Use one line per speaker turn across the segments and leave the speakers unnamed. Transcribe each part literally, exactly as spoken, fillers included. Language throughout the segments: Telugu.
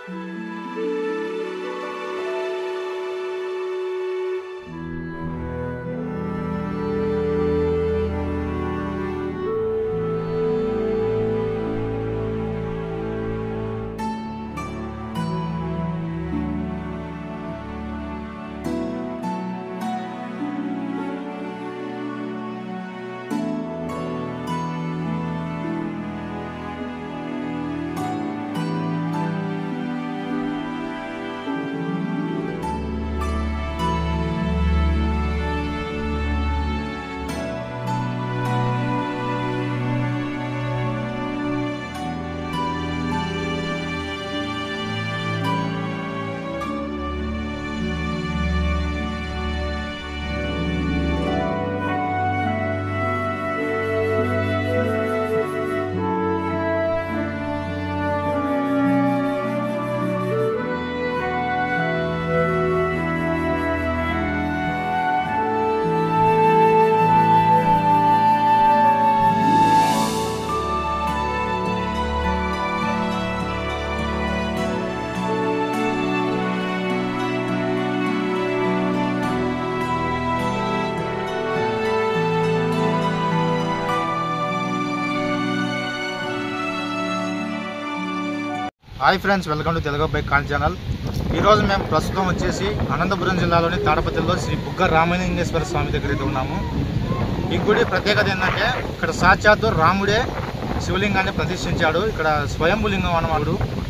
Hi friends, welcome to Telugu bike కాన్ ఛానల్. ఈరోజు మేము ప్రస్తుతం వచ్చేసి అనంతపురం జిల్లాలోని తాడపత్రిలో శ్రీ బుగ్గ రామలింగేశ్వర స్వామి దగ్గర అయితే ఉన్నాము. ఈ గుడి ప్రత్యేకత ఏంటంటే ఇక్కడ సాక్షాత్తు రాముడే శివలింగాన్ని ప్రతిష్ఠించాడు. ఇక్కడ స్వయంభులింగం అన్నమాట.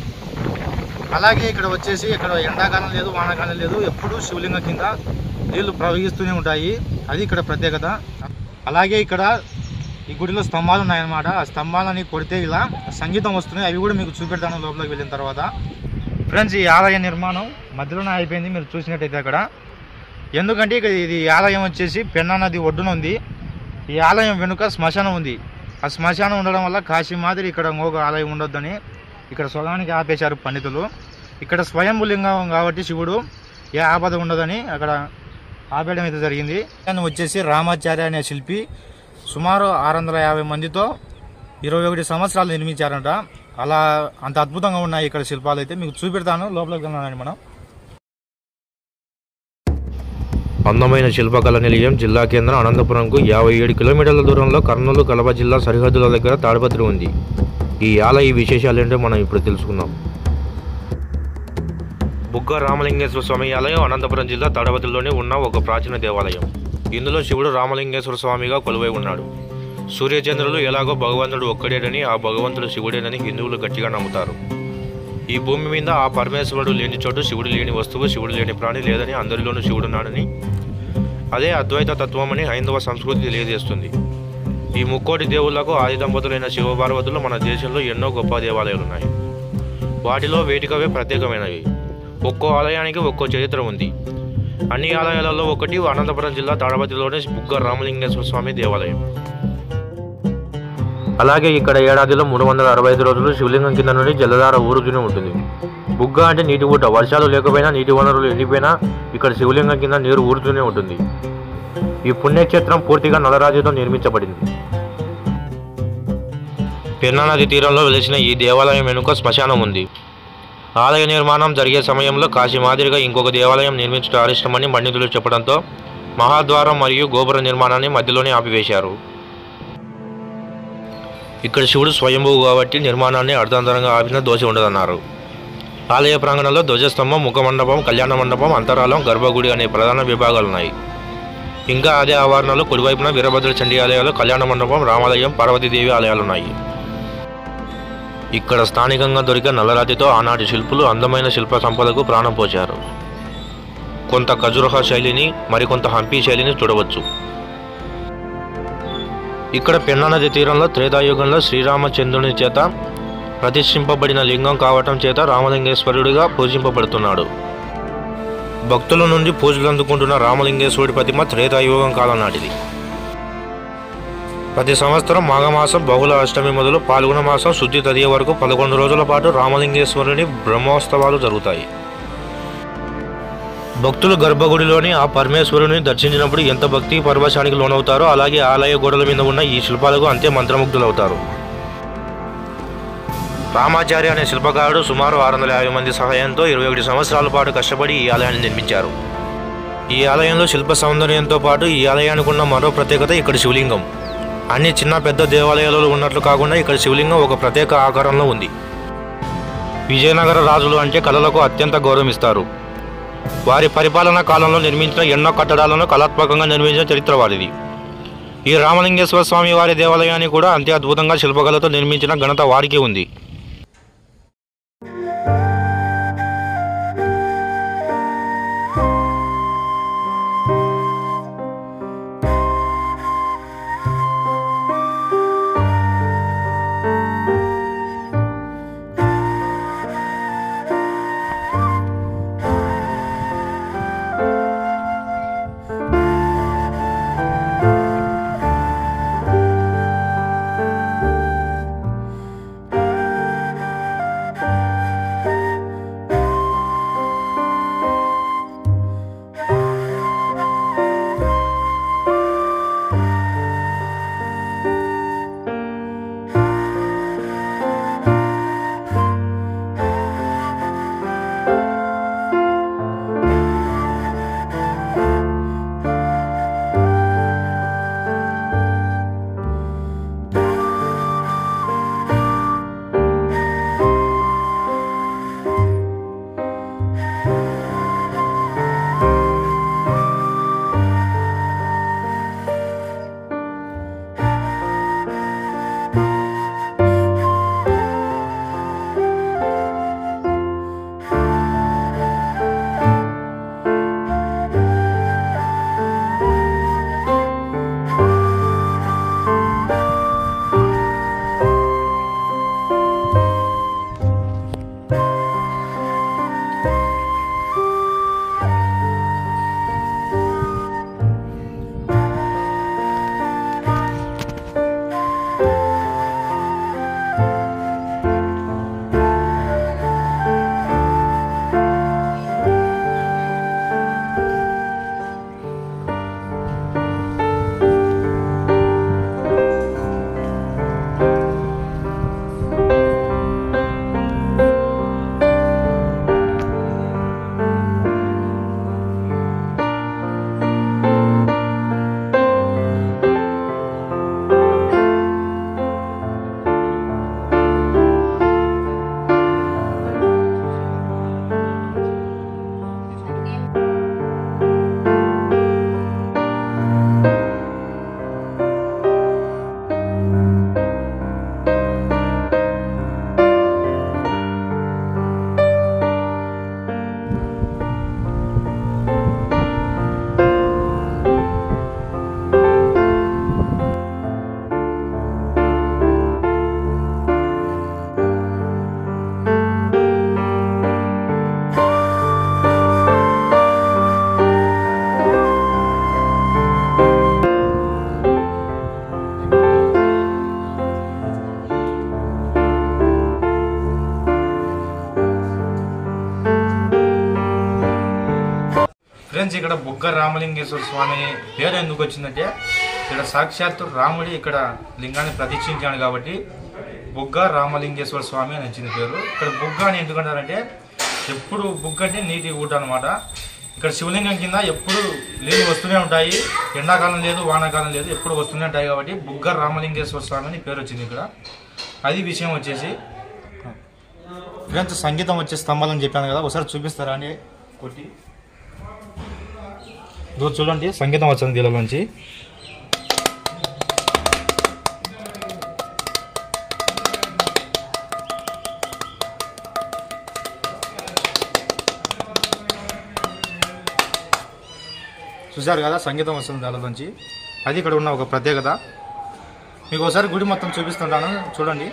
అలాగే ఇక్కడ వచ్చేసి ఇక్కడ ఎండాకాలం లేదు, వానాకాలం లేదు, ఎప్పుడూ శివలింగం కింద నీళ్లు ప్రవహిస్తూనే ఉంటాయి. అది ఇక్కడ ప్రత్యేకత. అలాగే ఇక్కడ ఈ గుడిలో స్తంభాలు ఉన్నాయన్నమాట. ఆ స్తంభాలని కొడితే ఇలా సంగీతం వస్తున్నాయి. అవి కూడా మీకు చూపెడతాను లోపలికి వెళ్ళిన తర్వాత. ఫ్రెండ్స్, ఈ ఆలయ నిర్మాణం మధ్యలోనే అయిపోయింది మీరు చూసినట్టయితే అక్కడ. ఎందుకంటే ఇక్కడ ఇది ఆలయం వచ్చేసి పెన్నా నది ఒడ్డున ఉంది. ఈ ఆలయం వెనుక శ్మశానం ఉంది. ఆ శ్మశానం ఉండడం వల్ల కాశీ మాదిరి ఇక్కడ ఇంకొక ఆలయం ఉండొద్దని ఇక్కడ స్వగానికి ఆపేశారు పండితులు. ఇక్కడ స్వయంభులింగం కాబట్టి శివుడు ఏ ఆపద ఉండదని అక్కడ ఆపేయడం అయితే జరిగింది. దాన్ని వచ్చేసి రామాచార్య అనే శిల్పి సుమారు ఆరు వందల యాభై మందితో ఇరవై ఒకటి సంవత్సరాలు నిర్మించారంట. అలా అంత అద్భుతంగా ఉన్నాయి ఇక్కడ శిల్పాలు. అయితే మీకు చూపెడతాను, లోపలికి వెళ్ళాలని మనం.
అందమైన శిల్పకళ నిలయం జిల్లా కేంద్రం అనంతపురంకు యాభై ఏడు కిలోమీటర్ల దూరంలో కర్నూలు కడప జిల్లా సరిహద్దుల దగ్గర తాడిపత్రి ఉంది. ఈ ఆలయ విశేషాలు ఏంటో మనం ఇప్పుడు తెలుసుకుందాం. బుగ్గ రామలింగేశ్వర స్వామి ఆలయం అనంతపురం జిల్లా తాడిపత్రిలోనే ఉన్న ఒక ప్రాచీన దేవాలయం. ఇందులో శివుడు రామలింగేశ్వర స్వామిగా కొలువై ఉన్నాడు. సూర్యచంద్రులు ఎలాగో భగవంతుడు ఒక్కడేనని, ఆ భగవంతుడు శివుడేనని హిందువులు గట్టిగా నమ్ముతారు. ఈ భూమి మీద ఆ పరమేశ్వరుడు లేని చోటు, శివుడు లేని వస్తువు, శివుడు లేని ప్రాణి లేదని, అందరిలోనూ శివుడున్నాడని, అదే అద్వైత తత్వమని హైందవ సంస్కృతి తెలియజేస్తుంది. ఈ ముక్కోటి దేవుళ్లకు ఆది దంపతులైన శివపార్వతులు మన దేశంలో ఎన్నో గొప్ప దేవాలయాలు ఉన్నాయి. వాటిలో వేటికవే ప్రత్యేకమైనవి. ఒక్కో ఆలయానికి ఒక్కో చరిత్ర ఉంది. అన్ని ఆలయాలలో ఒకటి అనంతపురం జిల్లా తాడపత్రిలోని బుగ్గ రామలింగేశ్వర స్వామి దేవాలయం. అలాగే ఇక్కడ ఏడాదిలో మూడు వందల అరవై ఐదు రోజులు శివలింగం కింద నుండి జలధార ఊరుతూనే ఉంటుంది. బుగ్గ అంటే నీటి ఊట. వర్షాలు లేకపోయినా, నీటి వనరులు ఎండిపోయినా ఇక్కడ శివలింగం కింద నీరు ఊరుతూనే ఉంటుంది. ఈ పుణ్యక్షేత్రం పూర్తిగా నల్లరాతితో నిర్మించబడింది. పెన్నా నది తీరంలో వెలిసిన ఈ దేవాలయం వెనుక శ్మశానం ఉంది. ఆలయ నిర్మాణం జరిగే సమయంలో కాశీ మాదిరిగా ఇంకొక దేవాలయం నిర్మించడం అరిష్టమని పండితులు చెప్పడంతో మహాద్వారం మరియు గోపుర నిర్మాణాన్ని మధ్యలోనే ఆపివేశారు. ఇక్కడ శివుడు స్వయంభువు కాబట్టి నిర్మాణాన్ని అర్ధాంతరంగా ఆపిన దోష ఉండదన్నారు. ఆలయ ప్రాంగణంలో ధ్వజస్తంభం, ముఖమండపం, కళ్యాణ మండపం, అంతరాలం, గర్భగుడి అనే ప్రధాన విభాగాలున్నాయి. ఇంకా అదే ఆవరణలో కుడివైపున వీరభద్ర చండీ ఆలయాలు, కళ్యాణ మండపం, రామాలయం, పార్వతీదేవి ఆలయాలున్నాయి. ఇక్కడ స్థానికంగా దొరికే నల్లరాతితో ఆనాటి శిల్పులు అందమైన శిల్ప సంపదకు ప్రాణం పోశారు. కొంత ఖజురహ శైలిని, మరికొంత హంపీ శైలిని చూడవచ్చు. ఇక్కడ పెన్నా నది తీరంలో త్రేతాయుగంలో శ్రీరామచంద్రుని చేత ప్రతిష్ఠింపబడిన లింగం కావటం చేత రామలింగేశ్వరుడిగా పూజింపబడుతున్నాడు. భక్తుల నుండి పూజలు అందుకుంటున్న రామలింగేశ్వరుడి ప్రతిమ త్రేతాయుగం కాలం నాటిది. ప్రతి సంవత్సరం మాఘమాసం బహుళ అష్టమి మొదలు పాల్గొన మాసం శుద్ధి తదియ వరకు పదకొండు రోజుల పాటు రామలింగేశ్వరుని బ్రహ్మోత్సవాలు జరుగుతాయి. భక్తులు గర్భగుడిలోని ఆ పరమేశ్వరుని దర్శించినప్పుడు ఎంత భక్తి పరవశానికి లోనవుతారో అలాగే ఆలయ గోడల మీద ఉన్న ఈ శిల్పాలకు అంతే మంత్రముగ్ధులవుతారు. రామాచార్య అనే శిల్పకారుడు సుమారు ఆరు వందల యాభై మంది సహాయంతో ఇరవై ఒకటి సంవత్సరాల పాటు కష్టపడి ఈ ఆలయాన్ని నిర్మించారు. ఈ ఆలయంలో శిల్ప సౌందర్యంతో పాటు ఈ ఆలయానికి ఉన్న మరో ప్రత్యేకత ఇక్కడ శివలింగం. అన్ని చిన్న పెద్ద దేవాలయాలలో ఉన్నట్లు కాకుండా ఇక్కడ శివలింగం ఒక ప్రత్యేక ఆకారంలో ఉంది. విజయనగర రాజులు అంటే కళలకు అత్యంత గౌరవిస్తారు. వారి పరిపాలనా కాలంలో నిర్మించిన ఎన్నో కట్టడాలను కళాత్మకంగా నిర్మించిన చరిత్ర వారిది. ఈ రామలింగేశ్వర స్వామి వారి దేవాలయాన్ని కూడా అంతే అద్భుతంగా శిల్పకళతో నిర్మించిన ఘనత వారికి ఉంది.
ఫ్రెండ్స్, ఇక్కడ బుగ్గ రామలింగేశ్వర స్వామి పేరు ఎందుకు వచ్చిందంటే ఇక్కడ సాక్షాత్తు రాముడి ఇక్కడ లింగాన్ని ప్రతిష్ఠించాడు కాబట్టి బుగ్గ రామలింగేశ్వర స్వామి అని వచ్చింది పేరు. ఇక్కడ బుగ్గ అని ఎందుకంటారంటే ఎప్పుడు బుగ్గ అంటే నీటి ఊట అనమాట. ఇక్కడ శివలింగం కింద ఎప్పుడు నీళ్ళు వస్తూనే ఉంటాయి, ఎండాకాలం లేదు వానాకాలం లేదు, ఎప్పుడు వస్తూనే ఉంటాయి కాబట్టి బుగ్గ రామలింగేశ్వర స్వామి అని పేరు వచ్చింది ఇక్కడ. అది విషయం వచ్చేసి ఫ్రెండ్స్, సంగీతం వచ్చే స్తంభాలు అని చెప్పాను కదా, ఒకసారి చూపిస్తారా అని కొట్టి దూరం చూడండి. సంగీతం వచ్చింది దీనిలో నుంచి. చూసారు కదా, సంగీతం వస్తుంది దానిలో నుంచి. అది ఇక్కడ ఉన్న ఒక ప్రత్యేకత. మీకు ఒకసారి గుడి మొత్తం చూపిస్తుంటాను, చూడండి.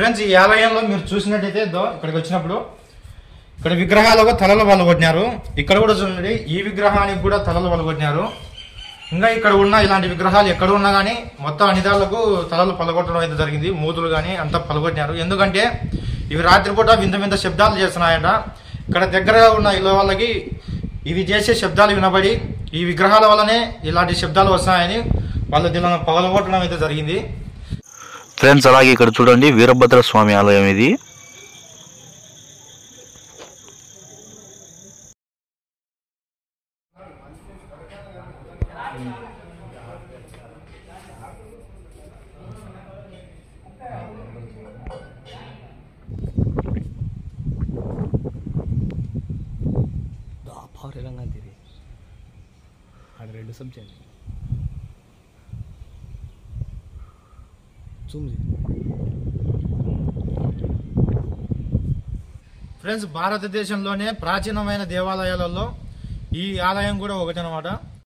ఫ్రెండ్స్, ఈ ఆలయంలో మీరు చూసినట్టయితే ఇక్కడికి వచ్చినప్పుడు ఇక్కడ విగ్రహాలకు తలలు పలగొట్టినారు. ఇక్కడ కూడా చూడండి, ఈ విగ్రహానికి కూడా తలలు పలగొట్టినారు. ఇంకా ఇక్కడ ఉన్న ఇలాంటి విగ్రహాలు ఎక్కడ ఉన్నా కానీ మొత్తం అనిదాలకు తలలు పలగొట్టడం అయితే జరిగింది. మూతులు కానీ అంతా పలగొట్టినారు. ఎందుకంటే ఇవి రాత్రిపూట వింత వింత శబ్దాలు చేస్తున్నాయట. ఇక్కడ దగ్గరగా ఉన్న ఇళ్ళ వాళ్ళకి ఇవి చేసే శబ్దాలు వినబడి ఈ విగ్రహాల వల్లనే ఇలాంటి శబ్దాలు వస్తున్నాయని వాళ్ళు దీనిని పగలగొట్టడం అయితే జరిగింది.
ఫ్రెండ్స్, అలాగే ఇక్కడ చూడండి వీరభద్ర స్వామి ఆలయం ఇది.
రెండు సబ్జెక్ట్
ఫ్రెండ్స్, భారతదేశంలోనే ప్రాచీనమైన దేవాలయాలలో ఈ ఆలయం కూడా ఒకటి అన్నమాట.